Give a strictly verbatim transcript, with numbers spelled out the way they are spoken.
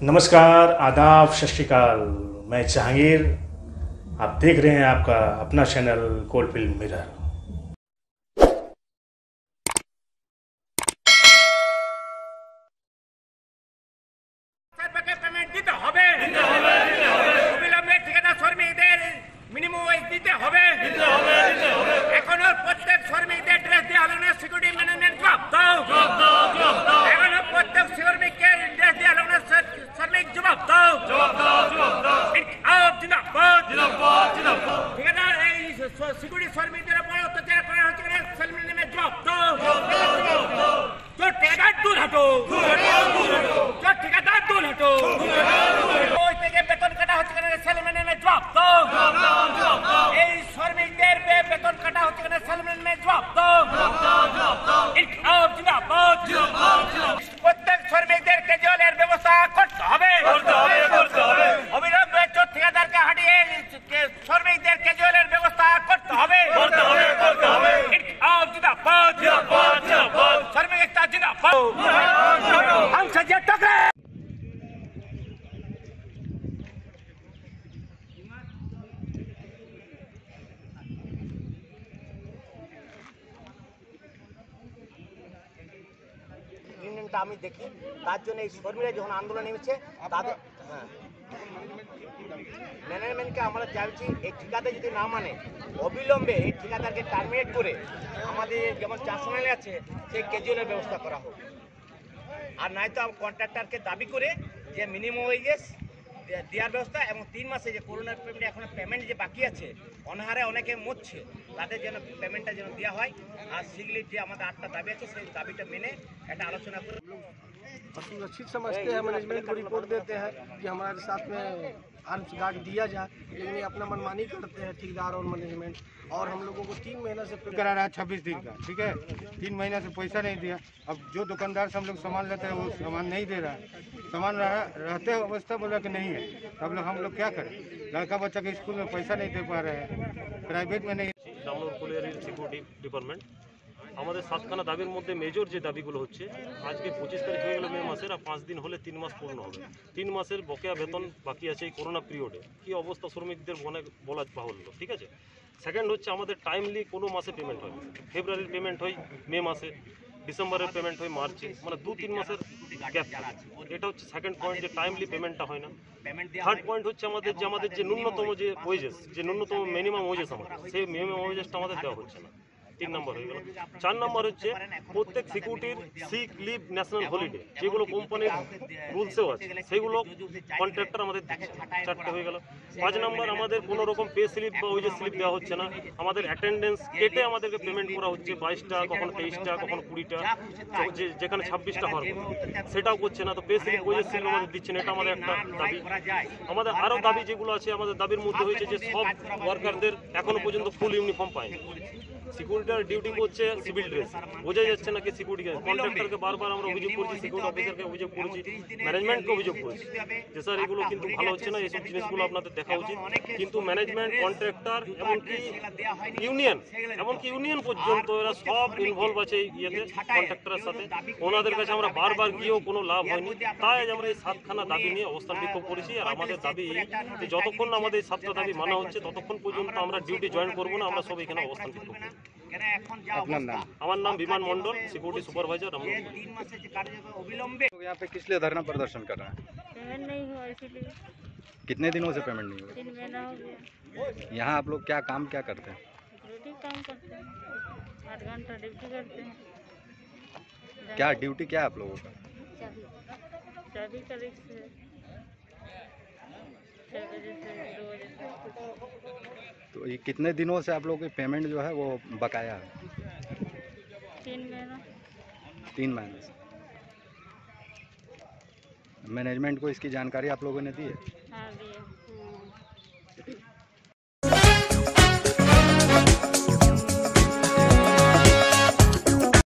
नमस्कार, आदाब, सत श्री अकाल। मैं जहांगीर। आप देख रहे हैं आपका अपना चैनल कोलफील्ड मिरर। পেমেন্ট দিতে হবে দিতে হবে দিতে হবে অবিলম্বে ঠিকাদার শ্রমিকদের মিনিমাম ওয়েজ দিতে হবে দিতে হবে দিতে হবে এখনো প্রত্যেক শ্রমিকদের ড্রেস দেওয়া হলো না, সিকিউরিটি ম্যানেজমেন্ট জবাব দাও জবাব দাও জবাব দাও এখনো প্রত্যেক শ্রমিককে ড্রেস দেওয়া হলো না, শ্রমিক জবাব দাও জবাব দাও জবাব দাও আপ জিন্দাবাদ জিন্দাবাদ জিন্দাবাদ ঠিকাদার এই সিকিউরিটি শ্রমিকদের উপর অত্যাচার করা হচ্ছে না, ম্যানেজমেন্ট জবাব দাও জবাব দাও जो ठेकेदार दूर हटो दूर हटो दूर हटो जो ठेकेदार दूर हटो दूर हटो ওই থেকে বেতন কাটা হচ্ছে কেন সেলম্যানের জবাব দাও জবাব দাও জবাব দাও এই শ্রমিকদের বেতন কাটা হচ্ছে কেন সেলম্যানের জবাব দাও জবাব দাও জবাব দাও ইনকাম জিন্দাবাদ জিন্দাবাদ প্রত্যেক শ্রমিকদের ক্যাজুয়ালের ব্যবস্থা করতে হবে করতে হবে করতে হবে অবিলম্বে जो ঠিকাদারকে হাঁটিয়ে শ্রমিকদের ক্যাজুয়ালের ব্যবস্থা করতে হবে করতে হবে করতে হবে ইনকাম জিন্দাবাদ জিন্দাবাদ জিন্দাবাদ শ্রমিক हम सज्जन टकरे ইউনিয়নটা আমি দেখি, তার জন্য এই কর্মীরা যখন আন্দোলন নেমেছে তাদের হ্যাঁ ম্যানেজমেন্টকে আমরা চাইছি এই ঠিকাদার যদি না মানে অবিলম্বে এই ঠিকাদারকে টার্মিনেট করে আমাদের যেমন চাষমাইল আছে সেই ক্যাজুয়ালের ব্যবস্থা করা হোক। আর নয়তো কন্ট্রাক্টরকে দাবি করে যে মিনিমাম ওয়েজেস দেওয়ার ব্যবস্থা এবং তিন মাসে যে করোনার পেমেন্ট এখন পেমেন্ট যে বাকি আছে অনাহারে অনেকে মরছে, তাদের যেন পেমেন্টটা যেন দেওয়া হয়। আর সেগুলি যে আমাদের আটটা দাবি আছে সেই দাবিটা মেনে একটা আলোচনা করে सुरक्षित समझते हैं। मैनेजमेंट को रिपोर्ट देते हैं कि हमारे साथ में आर्म्स गार्ड दिया जाए, लेकिन ये अपना मनमानी करते हैं ठेकेदार और मैनेजमेंट। और हम लोगों को तीन महीना से करा रहा है छब्बीस दिन का, ठीक है। तीन महीना से पैसा नहीं दिया। अब जो दुकानदार से हम लोग सामान लेते हैं वो सामान नहीं दे रहा है। सामान रहा रहते अवस्था बोला कि नहीं है, तब लोग हम लोग क्या करें। लड़का बच्चा के स्कूल में पैसा नहीं दे पा रहे हैं, प्राइवेट में नहीं। সিকিউরিটি ডিপার্টমেন্ট আমাদের সাতখানা দাবির মধ্যে মেজর যে দাবিগুলো হচ্ছে, আজকে পঁচিশ তারিখ হয়ে গেল মে মাসের, আর পাঁচ দিন হলে তিন মাস পূর্ণ হবে। তিন মাসের বকেয়া বেতন বাকি আছে এই করোনা পিরিয়ডে। কী অবস্থা শ্রমিকদের অনেক বলা বাহুল্য, ঠিক আছে। সেকেন্ড হচ্ছে আমাদের টাইমলি কোনো মাসে পেমেন্ট হয়, ফেব্রুয়ারির পেমেন্ট হয় মে মাসে, ডিসেম্বরের পেমেন্ট হয় মার্চে, মানে দু তিন মাসের গ্যাপ থাকে। এটা হচ্ছে সেকেন্ড পয়েন্ট, যে টাইমলি পেমেন্টটা হয় না। থার্ড পয়েন্ট হচ্ছে আমাদের যে আমাদের যে ন্যূনতম যে ওয়েজেস, যে ন্যূনতম মিনিমাম ওয়েজেস আমাদের, সেই মিনিমাম ওয়েজেসটা আমাদের দেওয়া হচ্ছে না। তিন নম্বর হয়ে গেল। চার নম্বর হচ্ছে প্রত্যেক সিকিউরিটির সিক লিভ, ন্যাশনাল হলিডে, যেগুলো কোম্পানির রুলসেও আছে, সেগুলো কন্ট্রাক্টর আমাদের দিচ্ছে। চারটে হয়ে গেল। পাঁচ নম্বর আমাদের কোনো রকম পে স্লিপ বা ওয়েজেস স্লিপ দেওয়া হচ্ছে না। আমাদের অ্যাটেন্ডেন্স কেটে আমাদেরকে পেমেন্ট করা হচ্ছে, বাইশটা, কখনো তেইশটা, কখনো কুড়িটা, যেখানে ছাব্বিশটা হওয়ার কথা সেটাও করছে না। তো পে স্লিপ, ওয়েজেস স্লিপ আমাদের দিচ্ছে না, এটা আমাদের একটা দাবি। আমাদের আরও দাবি যেগুলো আছে, আমাদের দাবির মধ্যে হয়েছে যে সব ওয়ার্কারদের এখনো পর্যন্ত ফুল ইউনিফর্ম পায়নি। সিকিউরিটির ডিউটি করছে সিভিল ড্রেস, বোঝা যাচ্ছে না কি সিকিউরিটি। কন্ট্রাক্টরকে বারবার আমরা অভিযোগ করেছি, সিকিউরিটি অফিসারকে অভিযোগ করেছি, ম্যানেজমেন্টকে অভিযোগ করেছি যে স্যার এগুলো কিন্তু ভালো হচ্ছে না, এইসব জিনিসগুলো আপনাদের দেখা উচিত। কিন্তু ম্যানেজমেন্ট, কন্ট্রাক্টর, এমনকি ইউনিয়ন, এমনকি ইউনিয়ন পর্যন্ত এরা সব ইনভলভ আছে ইয়েতে কন্ট্রাক্টরের সাথে। ওনাদের কাছে আমরা বারবার গিয়েও কোনো লাভ হয়নি। তাই আমরা এই সাতখানা দাবি নিয়ে অবস্থান বিক্ষোভ করেছি। আর আমাদের দাবি যে যতক্ষণ না আমাদের এই সাতটা দাবি মানা হচ্ছে ততক্ষণ পর্যন্ত আমরা ডিউটি জয়েন করবো না। আমরা সব এখানে অবস্থান বিক্ষোভ করবো। আমার নাম বিমান मंडल, सिक्योरिटी सुपरवाइजर। हम लोग यहाँ पे किस लिए धरना प्रदर्शन कर रहे हैं? पेमेंट नहीं हुआ इसीलिए। कितने दिनों से पेमेंट नहीं हुआ? तीन महीना हो गया। यहाँ आप लोग क्या काम क्या करते हैं? ड्यूटी काम करते हैं, आठ घंटा ड्यूटी करते हैं। क्या ड्यूटी क्या है आप लोगों का? चाबी तारीख से छः बजे से दो बजे से। तो ये कितने दिनों से आप लोगों की पेमेंट जो है वो बकाया है? तीन महीना तीन महीने से। मैनेजमेंट को इसकी जानकारी आप लोगों ने दी है?